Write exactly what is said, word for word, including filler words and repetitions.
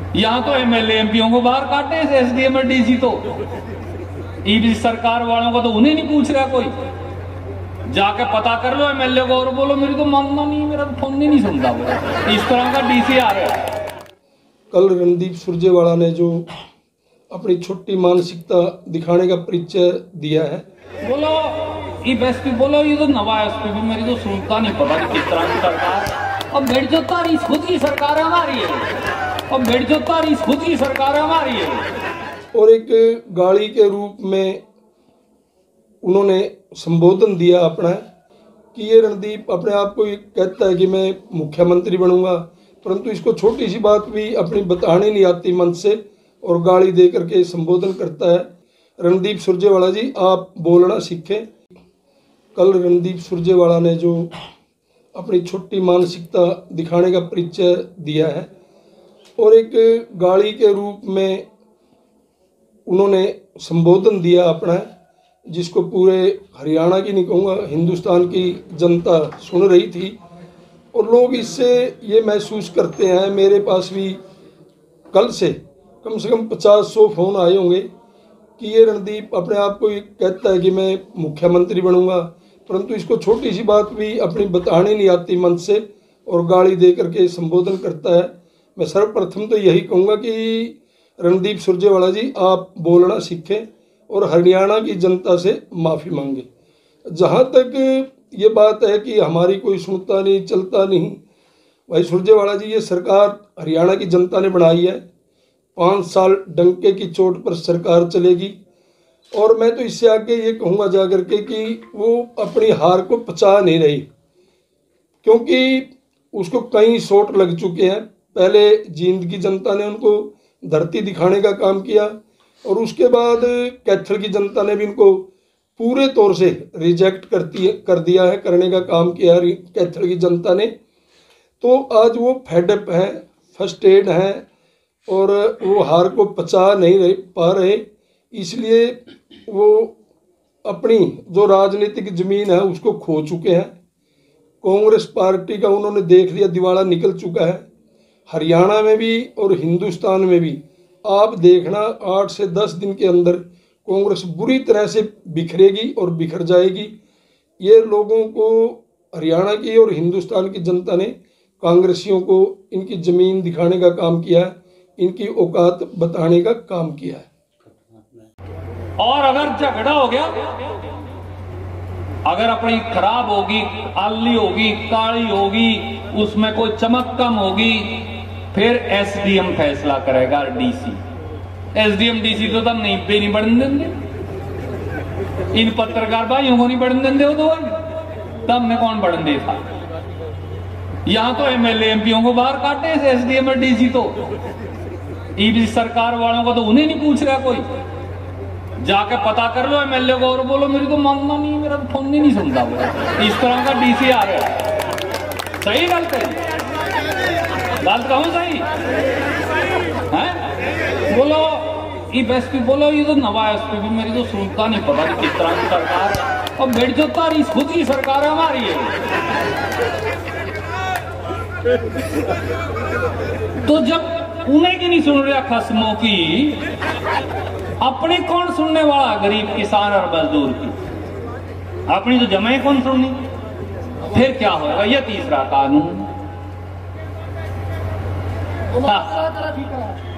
यहाँ तो MLA MPO को बाहर काटे एसडीएम और डीसी, तो ईबी सरकार वालों को तो उन्हें नहीं पूछ रहा कोई। जाके पता कर लो एमएलए को और बोलो मेरी तो मानना नहीं, मेरा तो फोन नहीं सुनता। इस तरह का डीसी आ रहा है। कल रणदीप सुरजेवाला ने जो अपनी छोटी मानसिकता दिखाने का परिचय दिया है, बोलो ये एसपी बोलो ये तो नवा एसपी भी मेरी तो सुनता नहीं पता कि किस तरह की सरकार। अब बेट जो तारी खुद की सरकार हमारी है, अब बेट जो तारी खुद की सरकार हमारी है। और एक गाड़ी के रूप में उन्होंने संबोधन दिया अपना कि ये रणदीप अपने आप को कहता है कि मैं मुख्यमंत्री बनूंगा, परंतु इसको छोटी सी बात भी अपनी बताने नहीं आती मन से, और गाली दे करके संबोधन करता है। रणदीप सुरजेवाला जी, आप बोलना सीखें। कल रणदीप सुरजेवाला ने जो अपनी छोटी मानसिकता दिखाने का परिचय दिया है, और एक गाली के रूप में उन्होंने संबोधन दिया अपना, जिसको पूरे हरियाणा की नहीं कहूँगा हिंदुस्तान की जनता सुन रही थी। और लोग इससे ये महसूस करते हैं, मेरे पास भी कल से कम से कम पचास सौ फोन आए होंगे कि ये रणदीप अपने आप को कहता है कि मैं मुख्यमंत्री बनूंगा, परंतु इसको छोटी सी बात भी अपनी बताने नहीं आती मन से, और गाली दे करके संबोधन करता है। मैं सर्वप्रथम तो यही कहूँगा कि रणदीप सुरजेवाला जी, आप बोलना सीखें और हरियाणा की जनता से माफ़ी मांगे। जहाँ तक ये बात है कि हमारी कोई सुनता नहीं चलता नहीं, भाई सुरजेवाला जी, ये सरकार हरियाणा की जनता ने बनाई है। पाँच साल डंके की चोट पर सरकार चलेगी, और मैं तो इससे आगे ये कहूँगा जा करके कि वो अपनी हार को पचा नहीं रही, क्योंकि उसको कई शॉट लग चुके हैं। पहले जींद की जनता ने उनको धरती दिखाने का काम किया, और उसके बाद कैथल की जनता ने भी उनको पूरे तौर से रिजेक्ट करती कर दिया है, करने का काम किया है कैथल की जनता ने। तो आज वो फेडअप हैं, फर्स्टेड हैं, और वो हार को पचा नहीं रह पा रहे, इसलिए वो अपनी जो राजनीतिक ज़मीन है उसको खो चुके हैं। कांग्रेस पार्टी का उन्होंने देख लिया दिवाला निकल चुका है। हरियाणा में भी और हिंदुस्तान में भी आप देखना, आठ से दस दिन के अंदर कांग्रेस बुरी तरह से बिखरेगी और बिखर जाएगी। ये लोगों को, हरियाणा की और हिंदुस्तान की जनता ने कांग्रेसियों को इनकी ज़मीन दिखाने का काम किया है, इनकी औकात बताने का काम किया है। और अगर झगड़ा हो गया, अगर अपनी खराब होगी, आली होगी, काली होगी, उसमें कोई चमक कम होगी, फिर एसडीएम फैसला करेगा। डीसी एसडीएम डीसी तो तब नहीं पे नहीं बढ़ने देंगे, इन पत्रकार भाइयों को नहीं बढ़ने देंगे, वो तो तब में कौन बढ़ने देता। यहां तो एमएलए एमपीओ को बाहर काटे एसडीएम और डीसी, तो ईबी सरकार वालों को तो उन्हें नहीं पूछ रहा कोई। जाके पता कर लो एमएलए को और बोलो मेरी तो मानना नहीं, मेरा तो फोन नहीं सुनता। इस तरह का डीसी आ रहा है। सही गलत है? गलत कहूं सही है? बोलो ये एसपी बोलो ये तो नवा एसपी भी मेरी तो सुनता नहीं पता कि किस तरह की सरकार है। और बेट जो तारी खुद की सरकार हमारी है। तो जब उन्हें की नहीं सुन रहा खस्मों की, अपनी कौन सुनने वाला? गरीब किसान और मजदूर की अपनी तो जमाएं कौन सुननी? फिर क्या होगा? यह तीसरा कानून। हाँ।